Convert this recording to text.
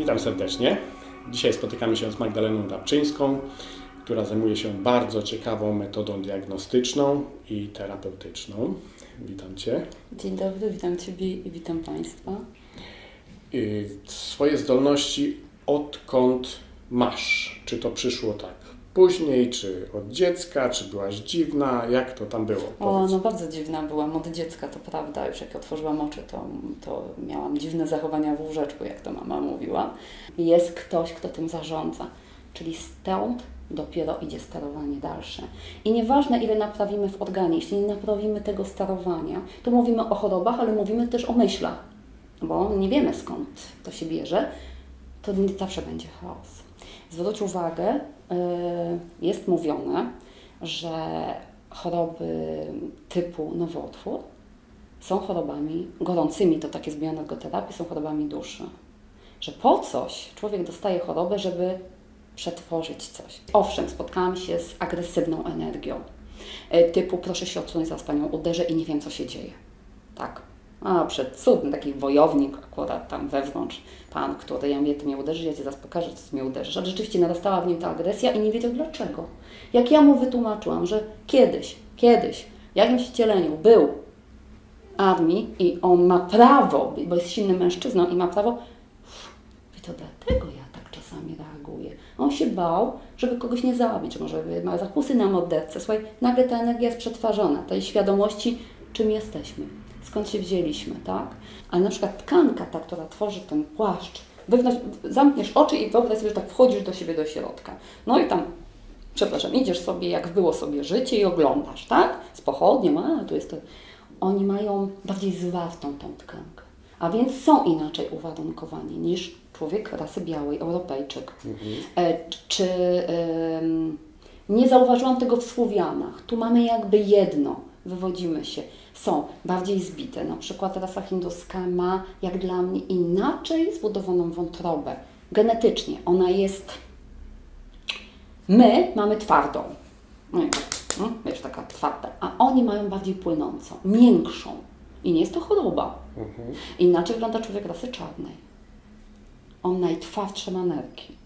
Witam serdecznie. Dzisiaj spotykamy się z Magdaleną Dabczyńską, która zajmuje się bardzo ciekawą metodą diagnostyczną i terapeutyczną. Witam Cię. Dzień dobry, witam Ciebie i witam Państwa. Swoje zdolności odkąd masz? Czy to przyszło tak później, czy od dziecka, czy byłaś dziwna? Jak to tam było? No bardzo dziwna byłam od dziecka, to prawda. Już jak otworzyłam oczy, to miałam dziwne zachowania w łóżeczku, jak to mama mówiła. Jest ktoś, kto tym zarządza, czyli stąd dopiero idzie sterowanie dalsze. I nieważne, ile naprawimy w organie, jeśli nie naprawimy tego sterowania, to mówimy o chorobach, ale mówimy też o myślach, bo nie wiemy, skąd to się bierze, to zawsze będzie chaos. Zwróć uwagę, jest mówione, że choroby typu nowotwór są chorobami gorącymi, to takie z bioenergoterapii, są chorobami duszy. Że po coś człowiek dostaje chorobę, żeby przetworzyć coś. Owszem, spotkałam się z agresywną energią, typu proszę się odsunąć, zaraz Panią uderzę i nie wiem, co się dzieje. Tak. Przed cudem, taki wojownik akurat tam wewnątrz, pan, który ja mówię, Ty mnie uderzysz, ja Cię zaraz pokażę, co Ty mnie uderzysz. Ale rzeczywiście narastała w nim ta agresja i nie wiedział dlaczego. Jak ja mu wytłumaczyłam, że kiedyś, w jakimś wcieleniu był armii i on ma prawo, bo jest silnym mężczyzną i ma prawo, i to dlatego ja tak czasami reaguję. On się bał, żeby kogoś nie zabić, może ma zakusy na mordercę. Słuchaj, nagle ta energia jest przetwarzana, tej świadomości, czym jesteśmy. Skąd się wzięliśmy, tak? Ale na przykład tkanka, ta, która tworzy ten płaszcz, zamkniesz oczy i wyobraź sobie, że tak wchodzisz do siebie do środka. No i tam, idziesz sobie, jak było sobie życie i oglądasz, tak? Z pochodnią, tu jest to. Oni mają bardziej zwartą tą tkankę, a więc są inaczej uwarunkowani niż człowiek rasy białej, Europejczyk. Nie zauważyłam tego w Słowianach. Tu mamy jakby jedno. Wywodzimy się. Są bardziej zbite. Na przykład rasa hinduska ma, jak dla mnie, inaczej zbudowaną wątrobę. Genetycznie ona jest... My mamy twardą. Wiesz, taka twarda. A oni mają bardziej płynącą, miększą. I nie jest to choroba. Inaczej wygląda człowiek rasy czarnej. On najtwardsze ma nerki.